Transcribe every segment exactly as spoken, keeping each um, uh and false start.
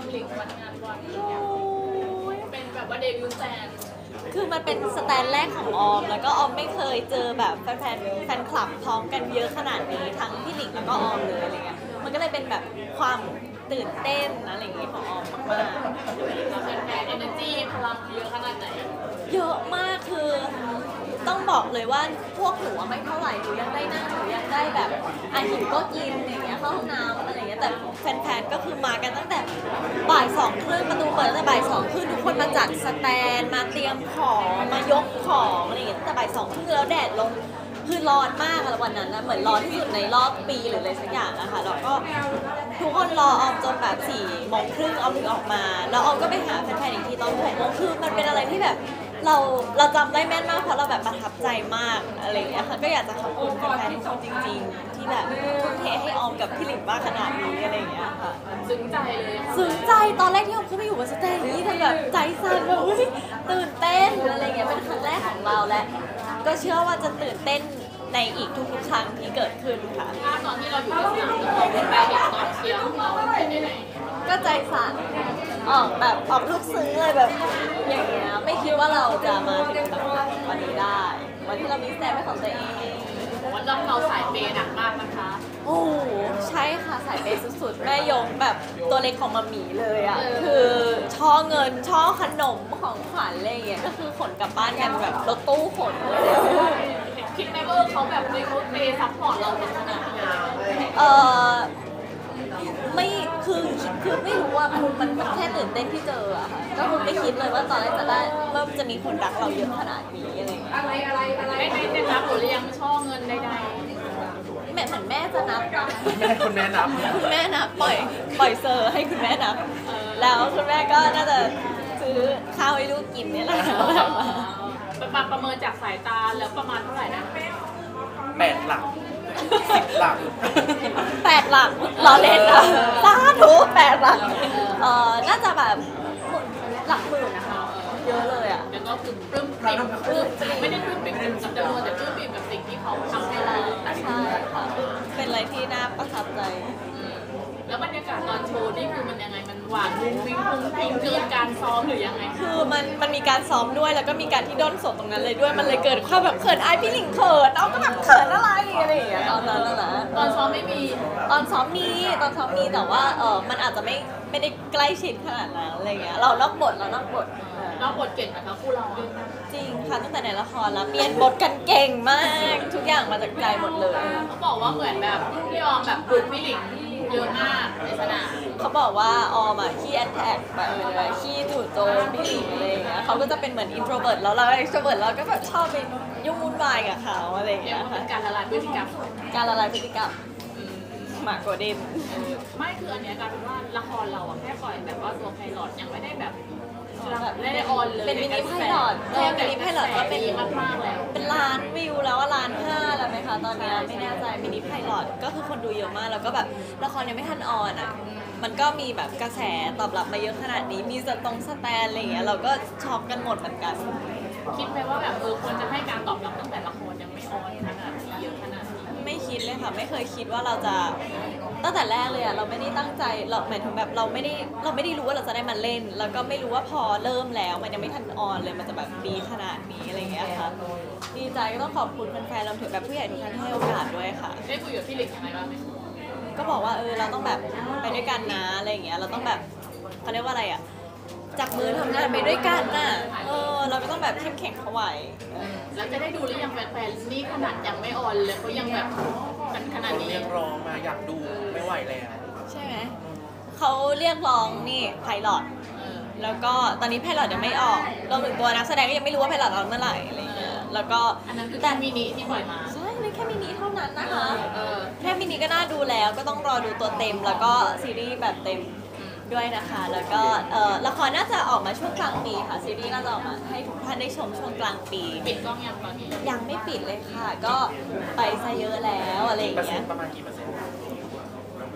พี่หลิงวันงานวันเป็นแบบว่าเดบิวต์แฟนคือมันเป็นสแตนแรกของออมแล้วก็ออมไม่เคยเจอแบบแฟนแฟนคลับพร้อมกันเยอะขนาดนี้ทั้งพี่หลิงแล้วก็ออมเลยอะไรเงี้ยมันก็เลยเป็นแบบความตื่นเต้นอะไรอย่างงี้ของออมมากๆแฟนๆเอเนอร์จีพลังเยอะขนาดไหนเยอะมากคือต้องบอกเลยว่าพวกหนูไม่เท่าไหร่หนูยังได้นั่งหนูยังได้แบบอาหิวก็กินอย่างเงี้ยเข้าห้องน้ำอะไรอย่างเงี้ยแต่แฟนๆก็คือมากันตั้งแต่บ่ายสองครึ่งประตูเปิดตั้งแต่บ่ายสองครึ่งทุกคนมาจัดสแตนมาเตรียมของมายกของอะไรอย่างเงี้ยตั้งแต่บ่ายสองครึ่งแล้วแดดลงคือร้อนมากอะวันนั้นนะเหมือนร้อนที่สุดในรอบปีหรืออะไรสักอย่างนะคะแล้วก็ทุกคนรอออมจนแบบสี่โมงครึ่งออมถึงออกมาแล้วออมก็ไปหาแฟนๆอีกทีตอนหกโมงคือมันเป็นอะไรที่แบบเราเราจำได้แม่นมากเพราะเราแบบประทับใจมากอะไรอย่างเงี้ยค่ะก็อยากจะขอบคุณแฟนๆทุกคนจริงๆที่แบบทุ่มเทให้ออมกับพี่หลิงมากขนาดนี้อะไรอย่างเงี้ยค่ะซึ้งใจเลยซึ้งใจตอนแรกที่ออมขึ้นไปอยู่บนสเตจนี้แต่แบบใจสั่นแบบอุ๊ยตื่นเต้นอะไรอย่างเงี้ยเป็นครั้งแรกของเราและก็เชื่อว่าจะตื่นเต้นในอีกทุกๆครั้งที่เกิดขึ้นค่ะถ้าตอนที่เราอยู่ที่สนามเราเป็นไปเห็นตอนเชียร์ของเราเป็นยังไงก็ใจสั่นออกแบบออกลูกซึ้งเลยแบบอย่างเงี้ยไม่คิดว่าเราจะมาถึงแบบวันนี้ได้วันที่เรามีแซมเป็นของตัวเองวันเราเราสายเปย์หนักมากนะคะโอ้ใช่ค่ะสายเปย์สุดๆแม่ยงแบบตัวเล็กของมัมมี่เลยอ่ะคือช่อเงินช่อขนมของขวัญอะไรอย่างเงี้ยก็คือขนกลับบ้านกันแบบรถตู้ขนเลยคิดไหมว่าเขาแบบเลยเขาเปย์ซัพพอร์ตเราเป็นขนาดไหนเออไม่คือคือไม่รู้ว่ามันมันมันแค่ตื่นเต้นที่เจออะค่ะก็คือไม่คิดเลยว่าตอนแรกจะได้ว่าจะมีคนรักเราเยอะขนาดนี้อะไรอย่างเงี้ยอะไรอะไรอะไรไม่ได้ได้รับหรือยังช่อเงินใดแม่เหมือนแม่จะนับแม่คุณแม่นับคุณแม่นับปล่อยปล่อยเซอร์ให้คุณแม่นับแล้วคุณแม่ก็น่าจะซื้อข้าวให้ลูกกินเนี่ยแหละประประเมินจากสายตาแล้วประมาณเท่าไหร่นะแปดหลักสิบหลักแปดหลักรอเล่นนะสาธุแปดหลักเอ่อน่าจะแบบหลักหมื่นนะคะเยอะเลยอ่ะแล้วก็คือปลื้มปริ่มปลื้มปริ่มไม่ได้ปลื้มปริ่มกับจำนวนแต่ปลื้มปริ่มกับสิ่งที่เขาทำให้เราใช่ค่ะเป็นอะไรที่น่าประทับใจแล้วบรรยากาศตอนโชว์นี่คือมันยังไงมันหวานมุ้งมิ้งมุ้งมิ้งเกินการซ้อมหรือยังไงคือมันมันมีการซ้อมด้วยแล้วก็มีการที่ด้นสดตรงนั้นเลยด้วยมันเลยเกิดความแบบเขินอายพี่หลิงเขินเอาก็แบบเขินอะไรอะไรอย่างเงี้ยตอนนั้นนะตอนซ้อมไม่มีตอนซ้อมมีตอนซ้อมมีแต่ว่าเออมันอาจจะไม่ไม่ได้ใกล้ชิดขนาดนั้นอะไรเงี้ยเรานอกบทเรานอกบทนอกบทเก่งนะคะคู่เราจริงค่ะตั้งแต่ในละครแล้วเปลี่ยนบทกันเก่งมากทุกอย่างมาจากใจหมดเลยเขาบอกว่าเหมือนแบบพี่ออมแบบบุกพี่หลิงเยอะมากในสนามเขาบอกว่าออมอ่ะขี้แอนแท็กแบบเลยขี้จู่โจมพี่หลิงอะไรอย่างเงี้ยเขาก็จะเป็นเหมือนอินโทรเวิร์ตแล้วเราเอ็กโทรเวิร์ตเราก็แบบชอบไปยุ่งวุ่นวายกับเขาอะไรอย่างเงี้ยค่ะการละลายพฤติกรรมการละลายพฤติกรรมหมากโกดินไม่คืออันเนี้ยการเป็นว่าละครเราอะแค่ปล่อยแบบว่าตัวไพลอตยังไม่ได้แบบไม่ได้ออนเลยเป็นมินิไพลอตเออมินิไพลอตก็เป็นมากๆแล้วเป็นล้านวิวแล้วว่าล้านห้าแล้วไหมคะตอนนี้ไม่แน่ใจมินิไพลอตก็คือคนดูเยอะมากแล้วก็แบบละครยังไม่ทันออนอ่ะมันก็มีแบบกระแสตอบรับมาเยอะขนาดนี้มีสตงสแตนอะไรอย่างเงี้ยเราก็ช็อกกันหมดเหมือนกันคิดไหมว่าแบบเออควรจะให้การตอบรับตั้งแต่ละครยังไม่ออนขนาดนี้เยอะขนาดนี้ไม่คิดเลยค่ะไม่เคยคิดว่าเราจะตั้งแต่แรกเลยอะเราไม่ได้ตั้งใจเราหมายถึงแบบเราไม่ได้เราไม่ได้รู้ว่าเราจะได้มาเล่นแล้วก็ไม่รู้ว่าพอเริ่มแล้วมันยังไม่ทันออนเลยมันจะแบบดีขนาดนี้อะไรเงี้ยค่ะดีใจก็ต้องขอบคุณแฟนๆเราถึงแบบผู้ใหญ่ทุกท่านที่ให้โอกาสด้วยค่ะได้คุยกับพี่หลิงยังไงบ้างไหมก็บอกว่าเออเราต้องแบบไปด้วยกันนะอะไรอย่างเงี้ยเราต้องแบบเขาเรียกว่าอะไรอะจับมือทำงานไปด้วยกันน่ะเออเราก็ต้องแบบเข้มแข็งเข้าไว้แล้วจะได้ดูหรือยังแฟนๆนี่ขนาดยังไม่ออนเลยเขายังแบบกันขนาดนี้เรียกร้องมาอยากดูไม่ไหวแล้วใช่ไหมเขาเรียกร้องนี่ไพลอตแล้วก็ตอนนี้ไพลอตยังไม่ออกรวมถึงตัวนักแสดงก็ยังไม่รู้ว่าไพลอตออนเมื่อไหร่อะไรเงี้ยแล้วก็อันนั้นคือแต่มินิที่ปล่อยมาใช่เลยแค่มินิเท่านั้นนะคะแค่มินิก็น่าดูแล้วก็ต้องรอดูตัวเต็มแล้วก็ซีรีส์แบบเต็มด้วยนะคะแล้วก็ละครน่าจะออกมาช่วงกลางปีค่ะซีรีส์น่าจะออกมาให้ทุกท่านได้ชมช่วงกลางปีปิดกล้องยังตอนนี้ยังไม่ปิดเลยค่ะก็ไปซะเยอะแล้วอะไรอย่างเงี้ยประมาณกี่เปอร์เซ็นต์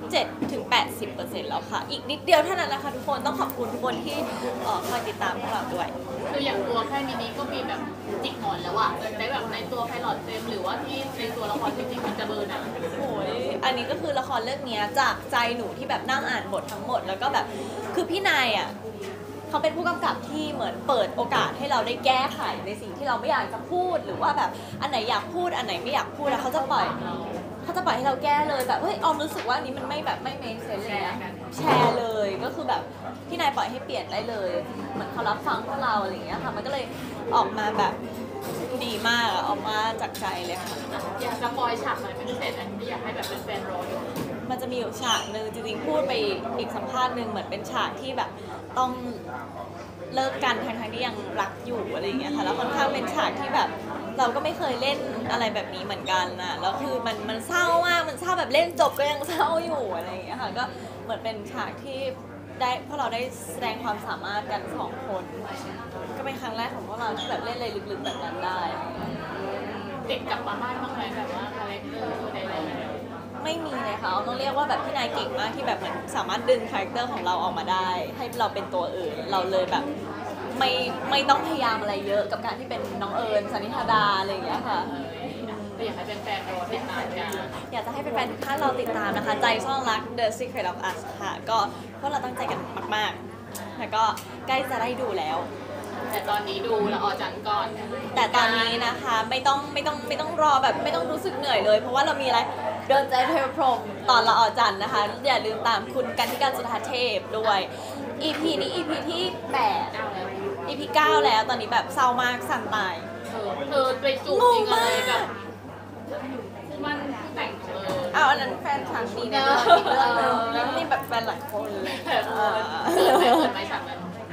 เจ็ดถึงแปดสิบเปอร์เซ็นต์แล้วค่ะ อีกนิดเดียวเท่านั้นนะคะทุกคนต้องขอบคุณทุกคนที่เอ่อคอยติดตามพวกเราด้วยคืออย่างตัวแค่นี้นี้ก็มีแบบจิกหมอนแล้วอะในแบบในตัวไพลอตเต็มหรือว่าที่ในตัวละครจริงๆมันจะเบอร์ไหนโอ้ยอันนี้ก็คือละครเรื่องเนี้ยจากใจหนูที่แบบนั่งอ่านบททั้งหมด แล้วก็แบบคือพี่นายอ่ะเขาเป็นผู้กำกับที่เหมือนเปิดโอกาสให้เราได้แก้ไขในสิ่งที่เราไม่อยากจะพูด หรือว่าแบบอันไหนอยากพูดอันไหนไม่อยากพูดแล้วเขาจะปล่อยเขาจะปล่อยให้เราแก้เลยแบบเฮ้ยออมรู้สึกว่าอันนี้มันไม่แบบไม่ make sense เลยนะแชร์เลยก็คือแบบพี่นายปล่อยให้เปลี่ยนได้เลยเหมือนเขารับฟังพวกเราอะไรอย่างเงี้ยค่ะมันก็เลยออกมาแบบดีมากอะออกมาจากใจเลยค่ะอยากสปอยฉากหน่อยเป็นพิเศษไหมที่อยากให้แบบเป็นแฟนๆรอดูมันจะมีอยู่ฉากหนึ่งจริงๆพูดไปอีกสัมภาษณ์หนึ่งเหมือนเป็นฉากที่แบบต้องเลิกกันทั้งๆที่ยังรักอยู่อะไรอย่างเงี้ยค่ะแล้วค่อนข้างเป็นฉากที่แบบเราก็ไม่เคยเล่นอะไรแบบนี้เหมือนกันนะแล้วคือมันมันเศร้ามากมันเศร้าแบบเล่นจบก็ยังเศร้าอยู่อะไรอย่างเงี้ยค่ะก็เหมือนเป็นฉากที่ได้พวกเราได้แสดงความสามารถกันสองคนก็เป็นครั้งแรกของพวกเราที่แบบเล่นอะไรลึกๆแบบนั้นได้ติดกลับมาบ้านบ้างไหมแบบว่าคาแรคเตอร์ใดๆไม่มีเลยค่ะต้องเรียกว่าแบบพี่นายเก่งมากที่แบบเหมือนสามารถดึงคาแรคเตอร์ของเราออกมาได้ ให้เราเป็นตัวอื่นเราเลยแบบไม่ไม่ต้องพยายามอะไรเยอะกับการที่เป็นน้องเอิญสันนิธาดาอะไรอย่างเงี้ยค่ะก็อยากให้แฟนๆรอติดตามกันอยากจะให้แฟนๆทุกท่านเราติดตามนะคะ ใจซ่อนรัก The Secret of Us ค่ะ ก็พวกเราตั้งใจกันมากๆ แล้วก็ใกล้จะได้ดูแล้วแต่ตอนนี้ดูละออจันก่อนแต่ตอนนี้นะคะไม่ต้องไม่ต้องไม่ต้องรอแบบไม่ต้องรู้สึกเหนื่อยเลย เพราะว่าเรามีอะไรเดินใจเทวพรหมตอนละออจันนะคะ อย่าลืมตามคุณกันธิการสุธาเทพด้วย อี พี นี้ อี พี ที่แปดเอาแล้วอี พี เก้าแล้วตอนนี้แบบเศร้ามากสั่นตายเธอเธอไปจูบจริงอะไรกับคู่มันคู่แต่งเออเอาอันนั้นแฟนฉันมีนะเอออีกเรื่องหนึงแล้วนี่แบบแฟนหลายคนเลยเออเอเออเปิดอไหมฉากนั้น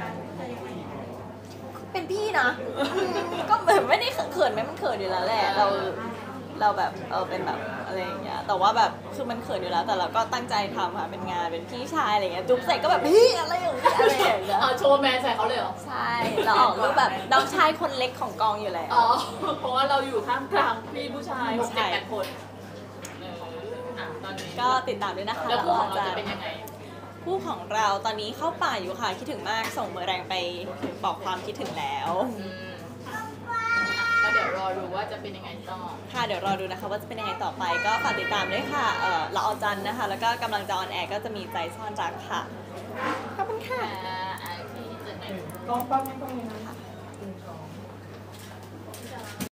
เป็นพี่นะ ก็แบบไม่ได้เขินไหมมันเขินอยู่แล้วแหละ เราเราแบบเออเป็นแบบอะไรอย่างเงี้ย แต่ว่าแบบคือมันเขินอยู่แล้ว แต่เราก็ตั้งใจทำค่ะเป็นงานเป็นพี่ชายอะไรเงี้ยจุ๊บใส่ก็แบบพี่อะไรอย่างเงี้ยอะไรอย่างเงี้ยเอาโชว์แมนใส่เขาเลยเหรอใช่ เราออกรูปแบบน้องชายคนเล็กของกองอยู่แล้วอ๋อ เพราะว่าเราอยู่ท่ามกลางพี่ผู้ชายหกใช่เจ็ดแปดคนเอออ่ะตอนนี้ก็ติดตามด้วยนะคะแล้วคู่ของเราจจะเป็นยังไงคู่ของเราตอนนี้เข้าป่าอยู่ค่ะคิดถึงมากส่งเบอร์แรงไปบอกความคิดถึงแล้วอืมอ่ะก็เดี๋ยวรอดูว่าจะเป็นยังไงต่อค่ะเดี๋ยวรอดูนะคะว่าจะเป็นยังไงต่อไปก็ฝากติดตามด้วยค่ะเอ่อละออจันทร์นะคะ แล้วก็กำลังจะออนแอร์ก็จะมีใจซ่อนรักค่ะขอบคุณค่ะอ่าโอเคเจอกันกล้องปั๊บไม่ต้องเลยนะคะหนึ่งสอง